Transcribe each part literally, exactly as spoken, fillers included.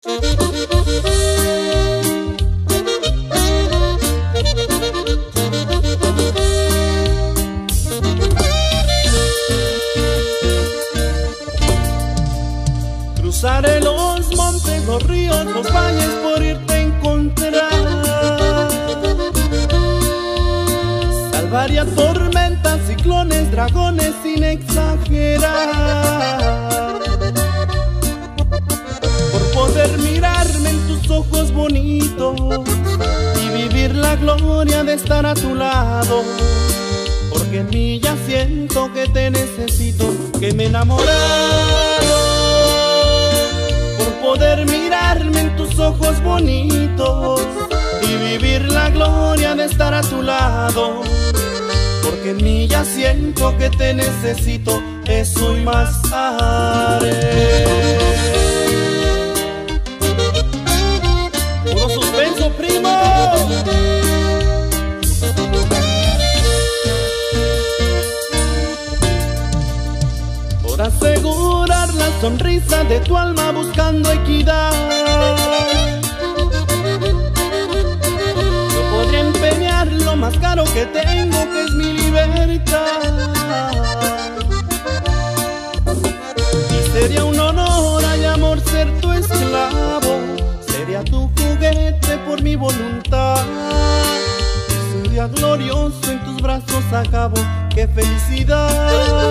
Cruzaré los montes, los ríos, los valles por irte a encontrar. Salvaría tormentas, ciclones, dragones sin exagerar. Por poder mirarme en tus ojos bonitos y vivir la gloria de estar a tu lado. Porque en mí ya siento que te necesito, que me he enamorado. Poder mirarme en tus ojos bonitos y vivir la gloria de estar a tu lado. Porque en mí ya siento que te necesito, eso y más haré. Puro suspenso, primo. Por asegurar la sonrisa de tu alma buscando equidad, yo podría empeñar lo más caro que tengo, que es mi libertad. Y sería un honor, ay amor, ser tu esclavo. Sería tu juguete por mi voluntad. Y si un día glorioso en tus brazos acabo, qué felicidad.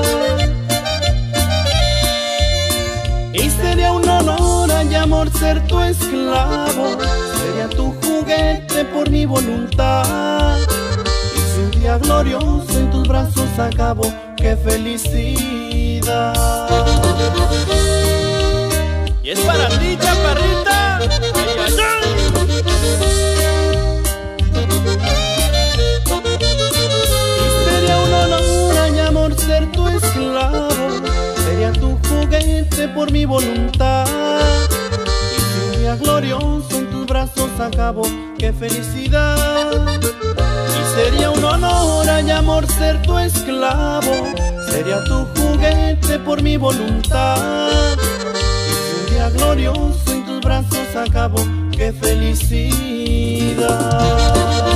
Y sería un honor, ay amor, ser tu esclavo. Sería tu juguete por mi voluntad. Y si un día glorioso en tus brazos acabo, qué felicidad. Y es para ti, chaparrita. Ay, ay, ay. Y sería un honor, ay amor, ser tu esclavo. Sería tu juguete por mi voluntad. Y si un día glorioso en tus brazos acabo, qué felicidad. Y sería un honor, ay amor, ser tu esclavo. Sería tu juguete por mi voluntad. Y si un día glorioso en tus brazos acabo, qué felicidad.